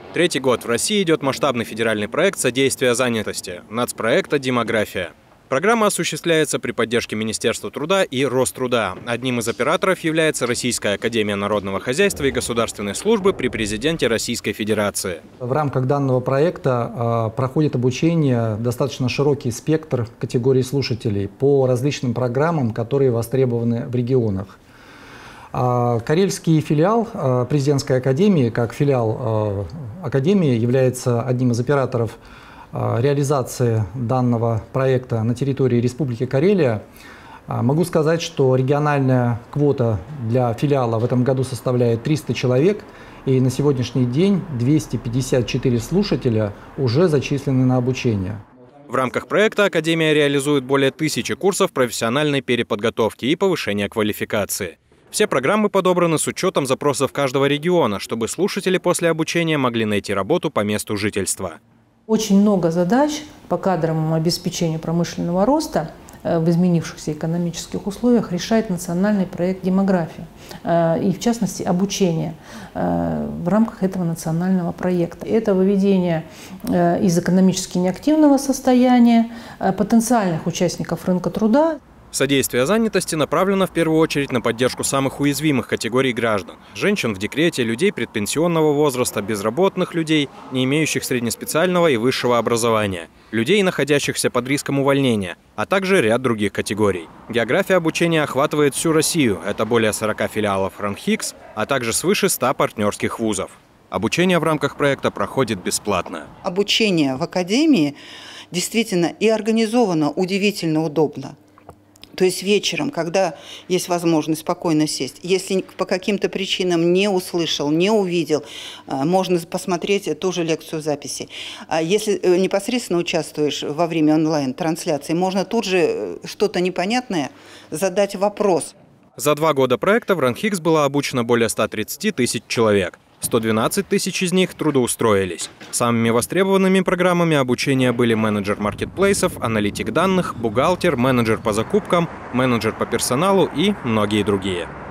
Третий год в России идет масштабный федеральный проект содействия занятости – нацпроекта «Демография». Программа осуществляется при поддержке Министерства труда и Роструда. Одним из операторов является Российская академия народного хозяйства и государственной службы при президенте Российской Федерации. В рамках данного проекта проходит обучение достаточно широкий спектр категорий слушателей по различным программам, которые востребованы в регионах. Карельский филиал президентской академии, как филиал академии, является одним из операторов реализации данного проекта на территории Республики Карелия. Могу сказать, что региональная квота для филиала в этом году составляет 300 человек, и на сегодняшний день 254 слушателя уже зачислены на обучение. В рамках проекта Академия реализует более 1000 курсов профессиональной переподготовки и повышения квалификации. Все программы подобраны с учетом запросов каждого региона, чтобы слушатели после обучения могли найти работу по месту жительства. Очень много задач по кадровому обеспечению промышленного роста в изменившихся экономических условиях решает национальный проект «Демография» и, в частности, обучение в рамках этого национального проекта. Это выведение из экономически неактивного состояния потенциальных участников рынка труда. Содействие занятости направлено в первую очередь на поддержку самых уязвимых категорий граждан – женщин в декрете, людей предпенсионного возраста, безработных людей, не имеющих среднеспециального и высшего образования, людей, находящихся под риском увольнения, а также ряд других категорий. География обучения охватывает всю Россию – это более 40 филиалов РАНХИКС, а также свыше 100 партнерских вузов. Обучение в рамках проекта проходит бесплатно. Обучение в академии действительно и организовано удивительно удобно. То есть вечером, когда есть возможность спокойно сесть, если по каким-то причинам не услышал, не увидел, можно посмотреть ту же лекцию в записи. А если непосредственно участвуешь во время онлайн-трансляции, можно тут же что-то непонятное задать вопрос. За 2 года проекта в РАНХИКС было обучено более 130 тысяч человек. 112 тысяч из них трудоустроились. Самыми востребованными программами обучения были менеджер маркетплейсов, аналитик данных, бухгалтер, менеджер по закупкам, менеджер по персоналу и многие другие.